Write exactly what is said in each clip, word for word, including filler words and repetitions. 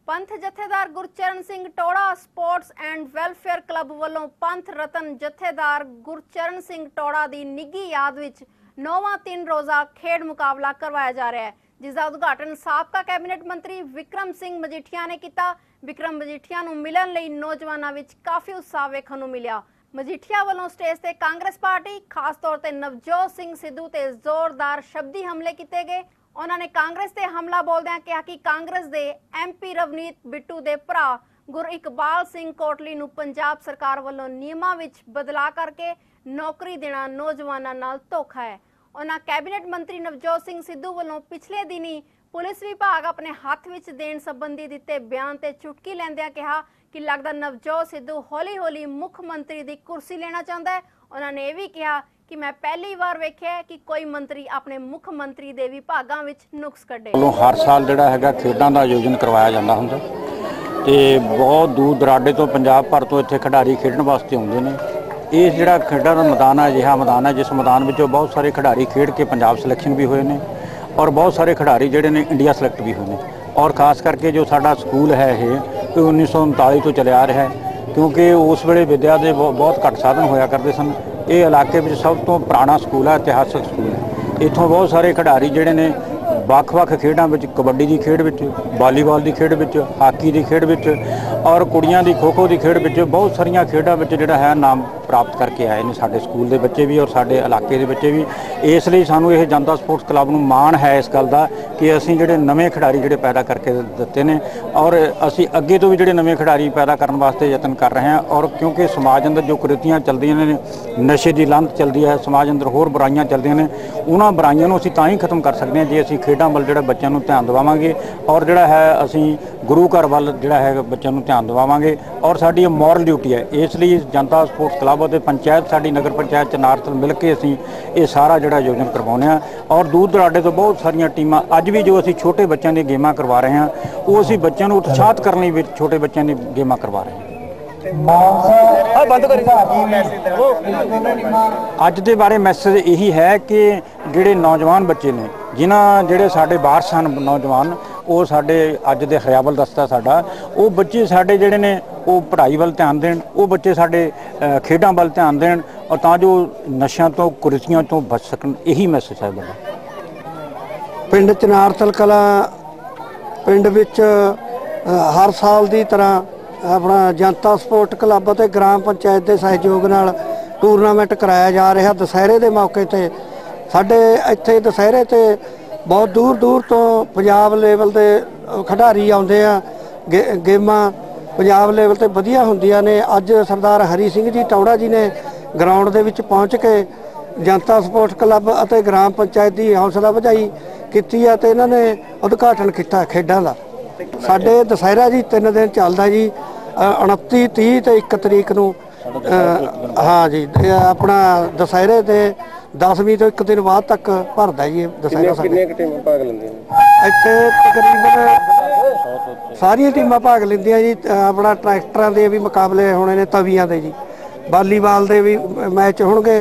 पंथ जथेदार Gurcharan Singh Tohra sports and welfare club वालों पंथ रतन जथेदार गुरचरण सिंह टोड़ा की निੱਘੀ याद विच नौवां तीन रोज़ा खेड मुकाबला करवाया जा रहा है, जिसका उद्घाटन साबका कैबिनेट मंत्री विक्रम सिंह मजीठिया ने किया। विक्रम मजीठिया नूं मिलण लई नौजवानां विच काफ़ी उत्साह वेखण नूं मिलिया। मजीठिया वालों स्टेज ते कांग्रेस पार्टी खास तौर ते नवजोत सिंह सिद्धू ते जोरदार शब्दी हमले किए गए। उन्होंने कांग्रेस ते हमला बोलदियां कहा कि कांग्रेस दे एम पी रवनीत बिट्टू दे भरा गुर इकबाल सिंह कोटली नूं पंजाब सरकार वालों नियमां विच बदलाव करके नौकरी देना नौजवानां नाल धोखा है। उन्होंने कैबिनेट मंत्री नवजोत सिंह सिद्धू वालों पिछले दिनी पुलिस विभाग अपने हाथ विच देण संबंधी दिते बयान ते चुटकी लैंदियां कहा कि लगदा नवजोत सिद्धू हौली हौली मुख मंत्री दी कुर्सी लेना चाहता है। उन्होंने यह भी कहा कि मैं पहली बार वेख्या है कि कोई मंत्री अपने मुख मंत्री दे विभागां विच नुक्स कढे। हर साल जिहड़ा हैगा खेडां दा आयोजन करवाया जाता हुंदा ते बहुत दूर दराडे तो पंजाब भर तो इत्थे खिडारी खेडण वास्ते आउंदे ने। इस जिहड़ा खेडां दा मैदान है अजिहा मैदान है जिस मैदान विचों बहुत सारे खिडारी खेड के पंजाब सिलेक्शन भी होए ने और बहुत सारे खिडारी जिहड़े ने इंडिया सिलेक्ट भी होए ने। और खास करके जो साडा स्कूल है ये उन्नीस सौ उनताली तो चलिया आ रहा है, क्योंकि उस वेले विद्या के बहुत घट साधन होया करते सन। ये इलाके में सब तो पुराना स्कूल है, इतिहासक स्कूल है। इत्थों बहुत सारे खिडारी जिहड़े ने ਵੱਖ-ਵੱਖ खेडों में कबड्डी की खेड विच, वालीबॉल की खेड विच, हाकी की खेड विच और कुड़ियां की खो खो की खेड विच बहुत सारिया खेडों में जिहड़ा है नाम प्राप्त करके आए हैं साडे स्कूल के बच्चे भी और साडे इलाके के बच्चे भी। इसलिए सानू ये जनता स्पोर्ट्स क्लब नूं माण है इस गल का कि असीं जिहड़े नवे खिडारी जिहड़े पैदा करके दिते ने और असीं अगे तो भी जिहड़े नवे खिडारी पैदा करने वास्ते यतन कर रहे हैं। और क्योंकि समाज अंदर जो कुरीतियां चलदियां ने, नशे की लंत चलती है, समाज अंदर होर बुराइयां चलदियां ने, उन्हां बुराइयां नूं असीं तां ही खत्म कर सकते हैं जे असीं खेडां ਵੱਲ ਜਿਹੜਾ ਬੱਚਿਆਂ ਨੂੰ ਧਿਆਨ ਦਿਵਾਵਾਂਗੇ और ਜਿਹੜਾ है ਅਸੀਂ ਗੁਰੂ ਘਰ ਵੱਲ ਜਿਹੜਾ ਹੈ ਬੱਚਿਆਂ ਨੂੰ ਧਿਆਨ ਦਿਵਾਵਾਂਗੇ। और ਸਾਡੀ ਇਹ ਮੋਰਲ ਡਿਊਟੀ ਹੈ। ਇਸ ਲਈ ਜਨਤਾ ਸਪੋਰਟਸ ਕਲੱਬ ਅਤੇ ਪੰਚਾਇਤ ਸਾਡੀ ਨਗਰ ਪੰਚਾਇਤ ਚ ਨਾਰਥਲ ਮਿਲ ਕੇ ਅਸੀਂ ਇਹ ਸਾਰਾ ਜਿਹੜਾ ਆਯੋਜਨ ਕਰਵਾਉਂਦੇ ਹਾਂ। और दूर दराडे ਤੋਂ ਬਹੁਤ ਸਾਰੀਆਂ ਟੀਮਾਂ ਅੱਜ ਵੀ ਜੋ ਅਸੀਂ ਛੋਟੇ ਬੱਚਿਆਂ ਦੀਆਂ ਗੇਮਾਂ ਕਰਵਾ ਰਹੇ ਹਾਂ ਉਹ ਅਸੀਂ ਬੱਚਿਆਂ ਨੂੰ ਉਤਸ਼ਾਹਿਤ ਕਰਨ ਲਈ ਵਿੱਚ ਛੋਟੇ ਬੱਚਿਆਂ ਦੀਆਂ ਗੇਮਾਂ ਕਰਵਾ ਰਹੇ ਹਾਂ। ਅੱਜ ਦੇ ਬਾਰੇ ਮੈਸੇਜ ਇਹੀ ਹੈ कि ਜਿਹੜੇ ਨੌਜਵਾਨ ਬੱਚੇ ਨੇ ਜਿਨ੍ਹਾਂ ਜਿਹੜੇ ਸਾਡੇ ਵਾਰਸ ਹਨ ਨੌਜਵਾਨ ਉਹ ਸਾਡੇ ਅੱਜ ਦੇ ਹਰਿਆਵਲ ਦਸਤਾ ਸਾਡਾ ਉਹ ਬੱਚੇ ਸਾਡੇ ਜਿਹੜੇ ਨੇ ਉਹ ਪੜ੍ਹਾਈ ਵੱਲ ਧਿਆਨ ਦੇਣ, ਉਹ ਬੱਚੇ ਸਾਡੇ ਖੇਡਾਂ ਵੱਲ ਧਿਆਨ ਦੇਣ और ਤਾਂ ਜੋ ਨਸ਼ਿਆਂ ਤੋਂ ਕੁਰੀਤੀਆਂ ਤੋਂ ਬਚ ਸਕਣ। ਇਹੀ ਮੈਸੇਜ ਹੈ ਬੜਾ। ਪਿੰਡ ਚਨਾਰਥਲ ਕਲਾਂ ਪਿੰਡ ਵਿੱਚ ਹਰ ਸਾਲ ਦੀ ਤਰ੍ਹਾਂ अपना जनता स्पोर्ट क्लब और ग्राम पंचायत के सहयोग नाल टूरनामेंट कराया जा रहा। दशहरे के मौके पर साढ़े इत्थे दशहरे ते बहुत दूर दूर तो पंजाब लेवल के खिडारी आउंदे आ। गे गेमां पंजाब लेवल ते वधिया हुंदियां ने। अज सरदार हरी सिंह जी टौड़ा जी ने ग्राउंड दे विच पहुँच के जनता स्पोर्ट्स क्लब और ग्राम पंचायत की हौसला वधाई की ते इन्हां ने उद्घाटन किया खेडां दा। साडे दशहरा जी तीन दिन चलदा जी, उनती तीह तो एक तरीक नूं हाँ जी अपना दशहरे के दसवीं तो एक दिन बाद तक भरदा जी दशहरा। इत्थे तकरीबन सारिया टीमां भाग लैंदियां जी। अपना ट्रैक्टरां दे भी मुकाबले होने ने, तवियां दे जी, वालीबाल दे भी मैच होणगे।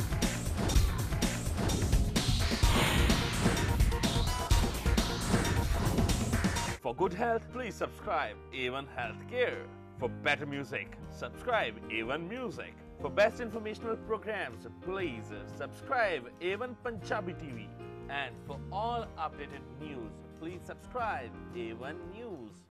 For good health, please subscribe A one Healthcare. For better music, subscribe A one Music. For best informational programs, please subscribe A one Punjabi T V. And for all updated news, please subscribe A one News.